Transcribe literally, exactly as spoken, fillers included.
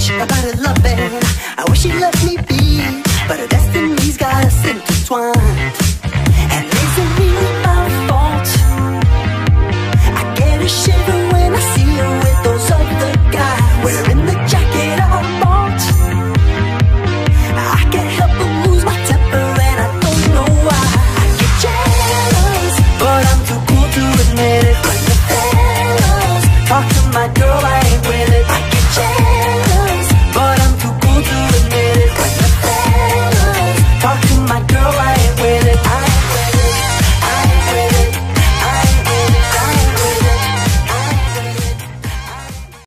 much about his loving. I wish he let me be